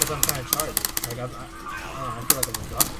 because I'm trying to charge. Like, I feel like I'm exhausted.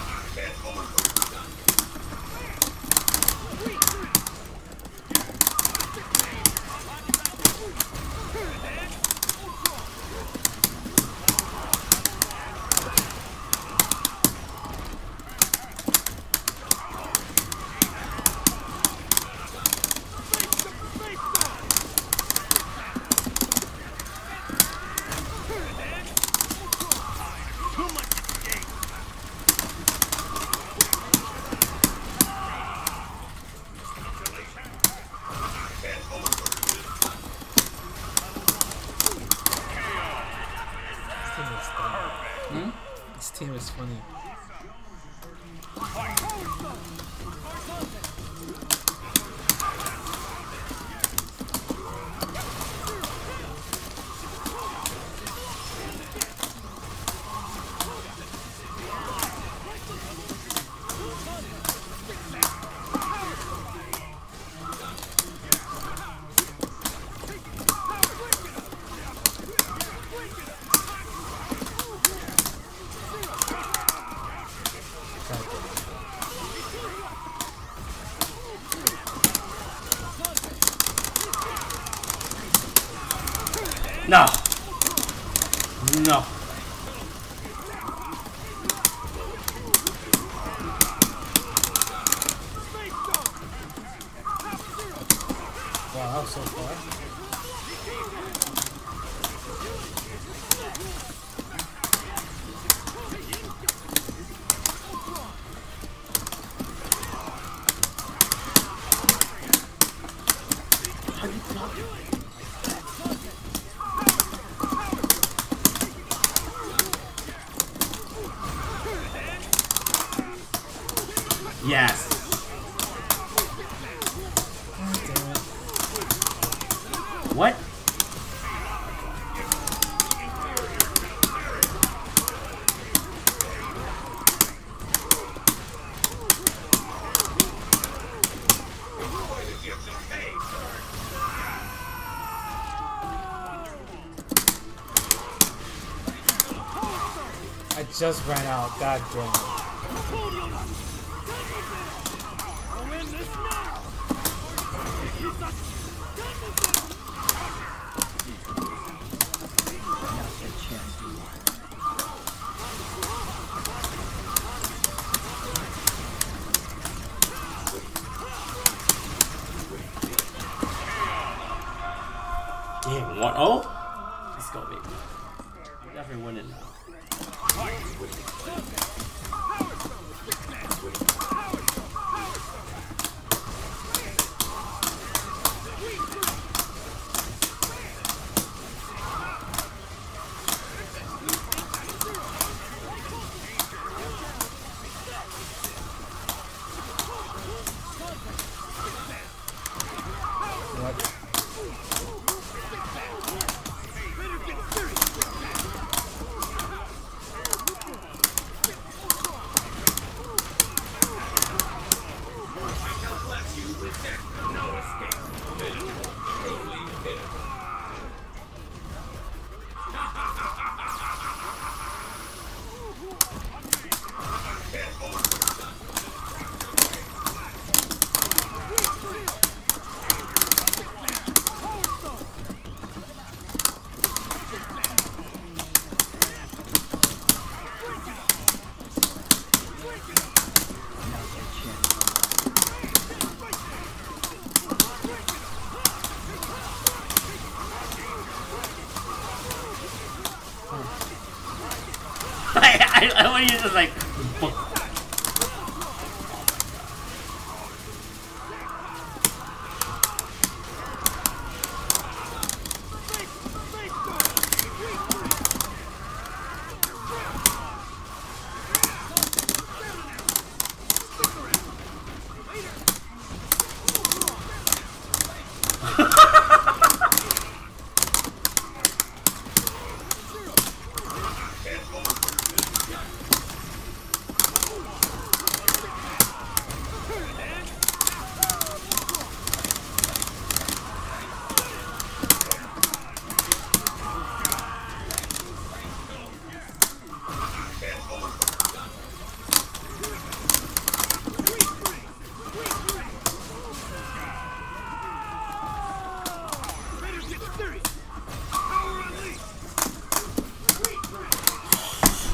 This team is funny. No. No. Wow, that was so far. Yes. God damn it. What? I just ran out. God damn it. Damn, 1-0? Let's go, baby. We're definitely winning now. I want you to just like.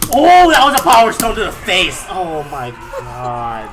Oh, that was a power stone to the face. Oh my god.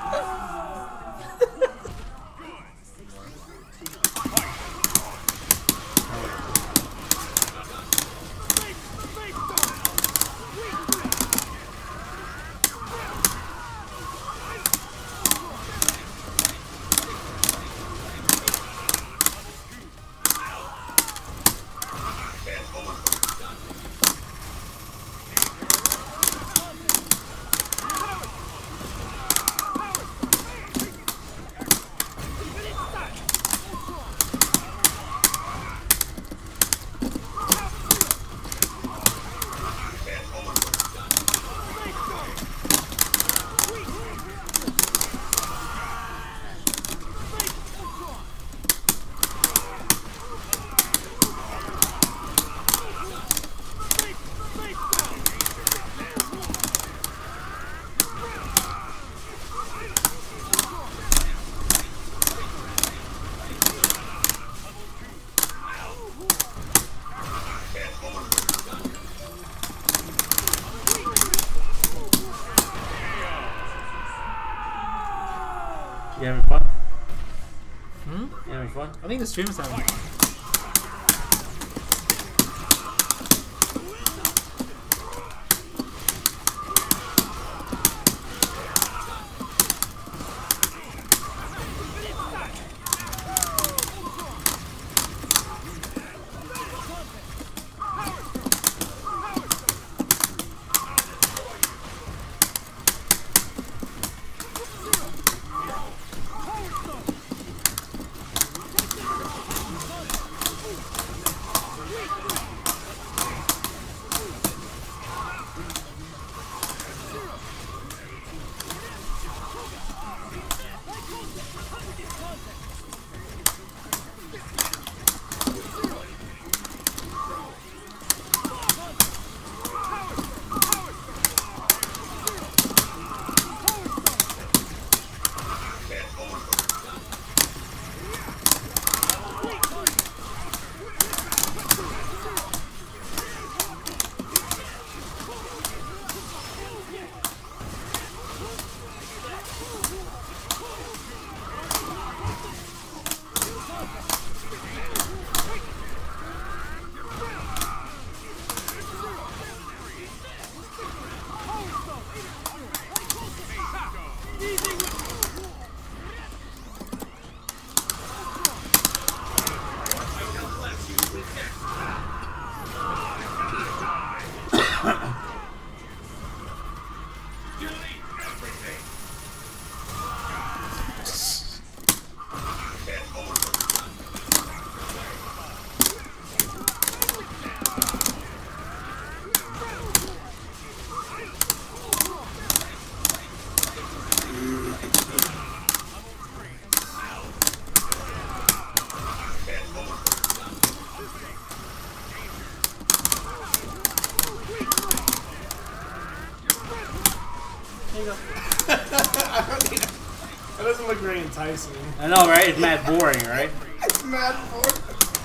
You having fun? Hmm? You having fun? I think the stream's having fun. That doesn't look very enticing. I know, right? It's mad boring, right? It's mad boring.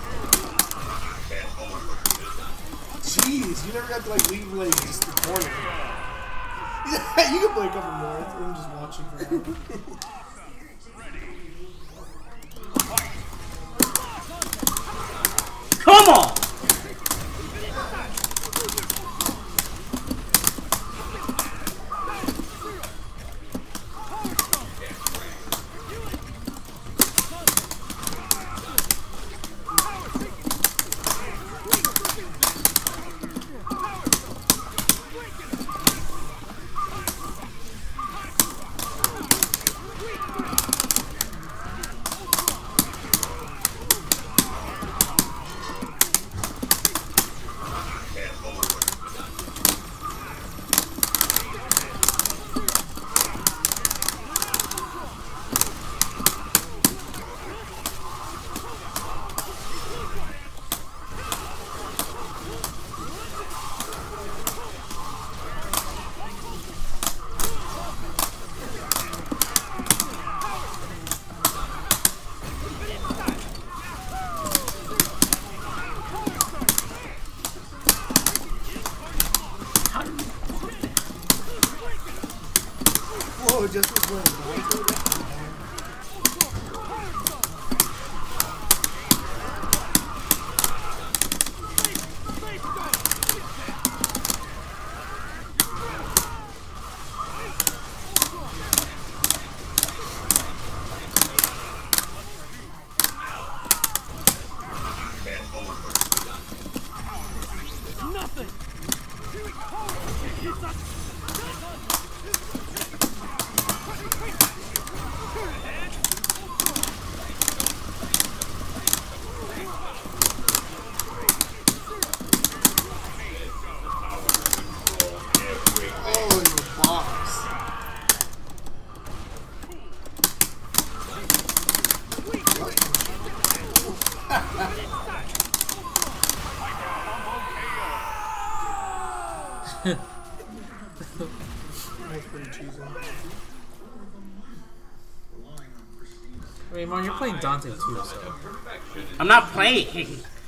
Jeez, you never got to like leave like just the corner. Yeah, you can play a couple more. I'm just watching for now. Come on! Oh, just for playing Dante. That's pretty cheesy. I mean, Mark, you're playing Dante too, so. I'm not playing.